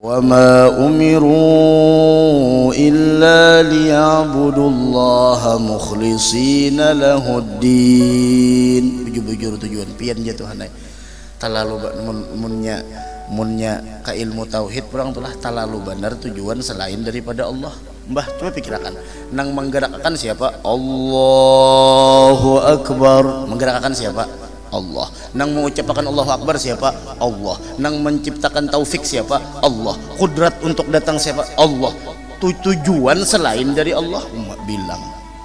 وما أمروا إلا ليعبدوا الله مخلصين له الدين. Bujur-bujur tujuan pian jatuhanai talalu munnya ka ilmu tauhid kurang tulah talalu benar tujuan selain daripada Allah. Mbah coba pikirkan, nang menggerakkan siapa? Allahu Akbar. Menggerakkan siapa? Allah. Nang mengucapkan Allahu Akbar siapa? Allah. Nang menciptakan taufik siapa? Allah. Kudrat untuk datang siapa? Allah. Tujuan selain dari Allah umat bilang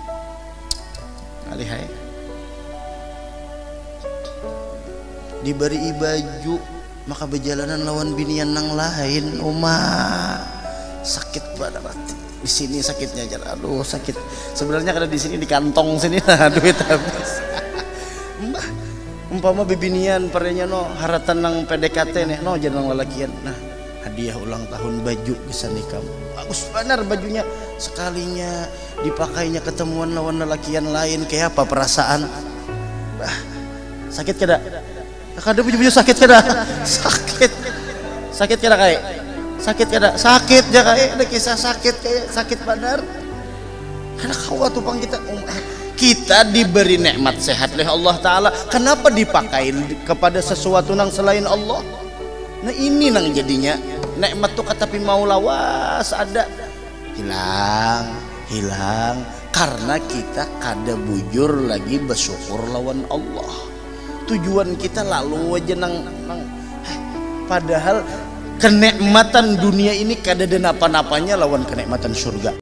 alihai diberi baju maka berjalanan lawan binian nang lain umat sakit pada hati. Di sini sakitnya aja, aduh sakit sebenarnya karena di sini di kantong sini nah duit habis. Mbah umpama bibinian parenya no haratan nang PDKT nih no jangan lalakian nah hadiah ulang tahun baju bisa nikah bagus benar bajunya sekalinya dipakainya ketemuan lawan lalakian lain kayak apa perasaan bah sakit kada kada baju sakit kada sakit kada kayak sakit kada sakit ya kayak ada kisah sakit kayak sakit benar karena kau tuh pang kita diberi nikmat sehat oleh Allah Ta'ala, kenapa dipakai kepada sesuatu nang selain Allah? Nah ini nang jadinya nikmat tuh kata mau lawas ada hilang karena kita kada bujur lagi bersyukur lawan Allah. Tujuan kita lalu aja nang padahal kenikmatan dunia ini kada ada napa-napanya lawan kenikmatan surga.